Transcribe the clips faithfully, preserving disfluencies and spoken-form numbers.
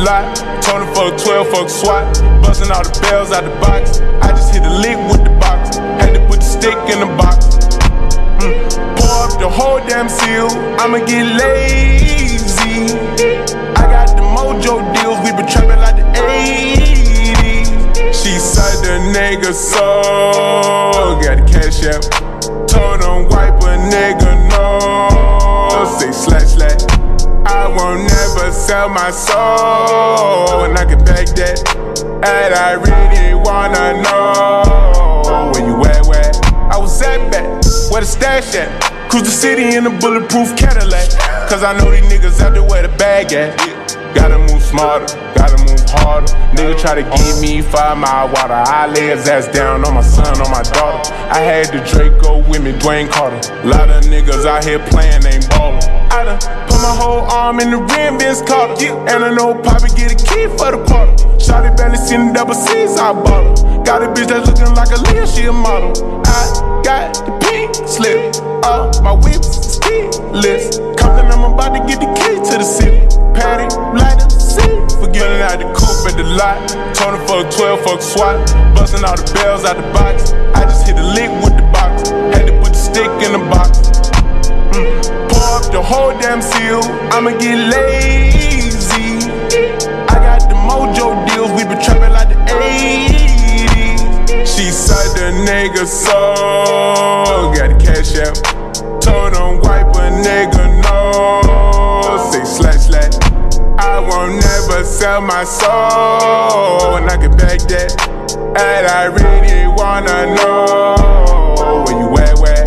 lot. Told him fuck twelve, fuck SWAT. Busting all the bells out the box. I just hit a lick with the box. Had to put the stick in the box. Mm. Pour up the whole damn seal. I'ma get lazy. I got the mojo deals. We been trapping like the eighties. She said the nigga soul. Got the cash out. Told him wipe a nigga no. Say slash slash. I won't never sell my soul, and I can back that. And I really wanna know where you at, where I was at back, where the stash at. Cruise the city in a bulletproof Cadillac, cause I know these niggas out there where the bag at. Gotta move smarter, gotta move harder. Nigga try to give me five mile water. I lay his ass down on my son, on my daughter. I had the Draco with me, Dwayne Carter. Lot of niggas out here playing, ain't ballin'. I done put my whole arm in the rim, Vince Carter. And I know Poppy get a key for the quarter. Shawty barely seen the double C's, I bought her. Got a bitch that's looking like a Leah, she a model. I got the pink slip, all my whips keyless. Compton, I'm about to get the key to the city. Patty, lighter, see. Forgetting out the coupe at the lot. Told him fuck twelve, fuck SWAT. Busting all the bells out the box. I just hit a lick with the box. Had to put the stick in the box. Mm. Pour up the whole damn seal. I'ma get lazy. I got the mojo deals. We been trapping like the eighties. She said the nigga soul. Got the cash out. Told him wipe a nigga no. Say slash slash. I won't never sell my soul, and I can back that. And I really wanna know where you at, where?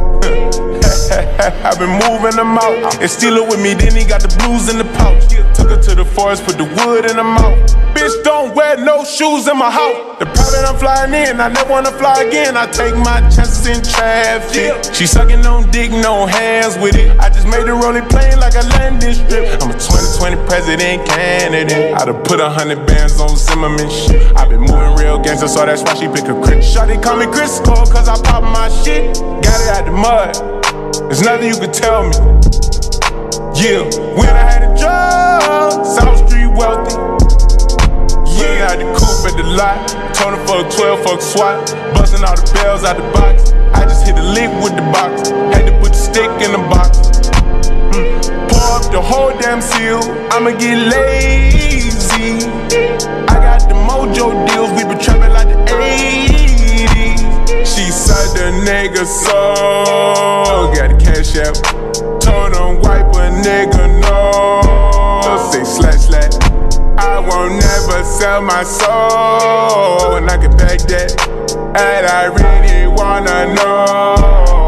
I've been moving them out. And steal it with me, then he got the blues in the pouch. Took her to the forest, put the wood in her mouth. Bitch, don't wear no shoes in my house. The private I'm flying in, I never wanna fly again. I take my chances in traffic. She sucking on dick, no hands with it. I just made the rolling plane like a landing strip. I'm a twenty twenty president candidate. I done put a hundred bands on Zimmerman shit. I been moving real gangster, so that's why she pick a crit. Shawty call me Crisco, cause I pop my shit. Got it out the mud. There's nothing you can tell me. Yeah, when I had a job, South Street wealthy. Yeah, I had the coupe at the lot. Told him fuck twelve, fuck SWAT. Busting all the bells out the box. I just hit a lick with the box. Had to put the stick in the box. Mm. Pour up the whole damn seal. I'ma get lazy. I got the mojo deals. We been trapping like the eighties. She said the nigga soul. Got the cash out. Told him wipe a nigga no. Say slash slash. I won't never sell my soul, and I can back that. And I really wanna know